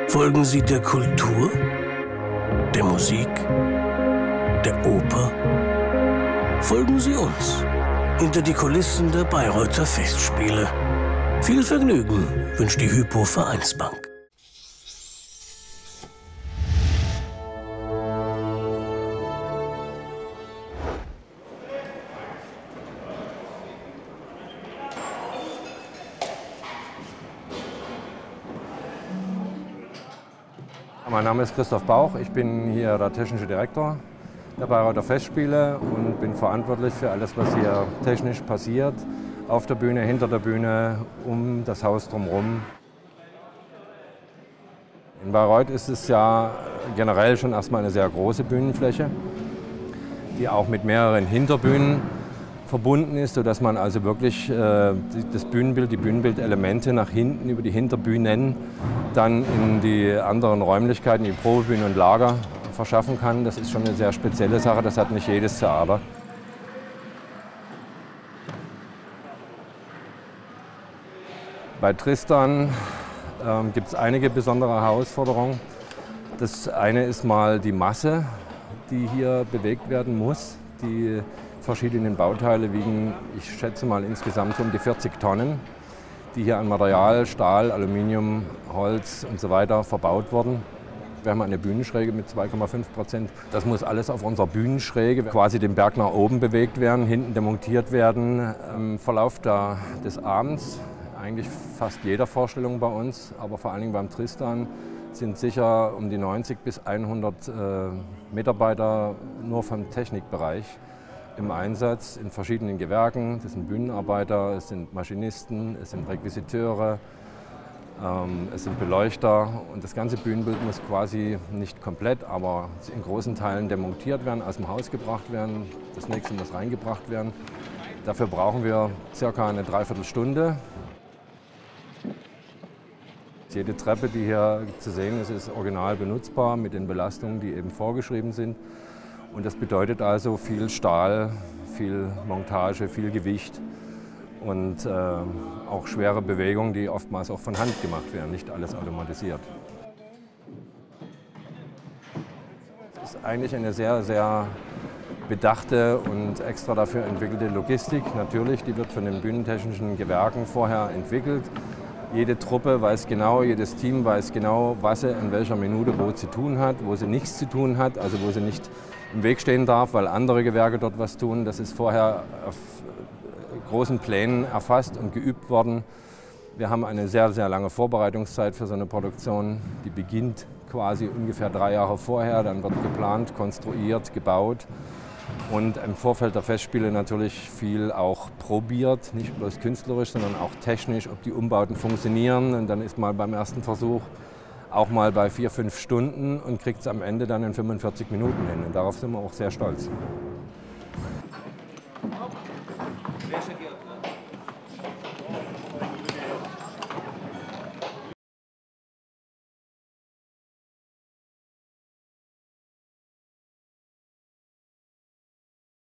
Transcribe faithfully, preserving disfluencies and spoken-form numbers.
Folgen Sie der Kultur, der Musik, der Oper? Folgen Sie uns hinter die Kulissen der Bayreuther Festspiele. Viel Vergnügen wünscht die Hypo Vereinsbank. Mein Name ist Christoph Bauch, ich bin hier der technische Direktor der Bayreuther Festspiele und bin verantwortlich für alles, was hier technisch passiert, auf der Bühne, hinter der Bühne, um das Haus drumherum. In Bayreuth ist es ja generell schon erstmal eine sehr große Bühnenfläche, die auch mit mehreren Hinterbühnen verbunden ist, sodass man also wirklich äh, das Bühnenbild, die Bühnenbildelemente nach hinten über die Hinterbühnen dann in die anderen Räumlichkeiten, die Probebühne und Lager verschaffen kann. Das ist schon eine sehr spezielle Sache, das hat nicht jedes Theater. Bei Tristan äh, gibt es einige besondere Herausforderungen. Das eine ist mal die Masse, die hier bewegt werden muss. Die verschiedenen Bauteile wiegen, ich schätze mal insgesamt um die vierzig Tonnen, die hier an Material, Stahl, Aluminium, Holz und so weiter verbaut wurden. Wir haben eine Bühnenschräge mit zwei Komma fünf Prozent. Das muss alles auf unserer Bühnenschräge quasi den Berg nach oben bewegt werden, hinten demontiert werden. Im Verlauf der, des Abends, eigentlich fast jeder Vorstellung bei uns, aber vor allen Dingen beim Tristan, sind sicher um die neunzig bis hundert äh, Mitarbeiter nur vom Technikbereich im Einsatz in verschiedenen Gewerken. Das sind Bühnenarbeiter, es sind Maschinisten, es sind Requisiteure, ähm, es sind Beleuchter. Und das ganze Bühnenbild muss quasi nicht komplett, aber in großen Teilen demontiert werden, aus dem Haus gebracht werden. Das nächste muss reingebracht werden. Dafür brauchen wir circa eine Dreiviertelstunde. Jede Treppe, die hier zu sehen ist, ist original benutzbar mit den Belastungen, die eben vorgeschrieben sind. Und das bedeutet also viel Stahl, viel Montage, viel Gewicht und äh, auch schwere Bewegungen, die oftmals auch von Hand gemacht werden, nicht alles automatisiert. Es ist eigentlich eine sehr, sehr bedachte und extra dafür entwickelte Logistik. Natürlich, die wird von den bühnentechnischen Gewerken vorher entwickelt. Jede Truppe weiß genau, jedes Team weiß genau, was sie in welcher Minute wo zu tun hat, wo sie nichts zu tun hat, also wo sie nicht im Weg stehen darf, weil andere Gewerke dort was tun. Das ist vorher auf großen Plänen erfasst und geübt worden. Wir haben eine sehr, sehr lange Vorbereitungszeit für so eine Produktion. Die beginnt quasi ungefähr drei Jahre vorher, dann wird geplant, konstruiert, gebaut. Und im Vorfeld der Festspiele natürlich viel auch probiert, nicht bloß künstlerisch, sondern auch technisch, ob die Umbauten funktionieren. Und dann ist mal beim ersten Versuch auch mal bei vier, fünf Stunden und kriegt es am Ende dann in fünfundvierzig Minuten hin. Und darauf sind wir auch sehr stolz.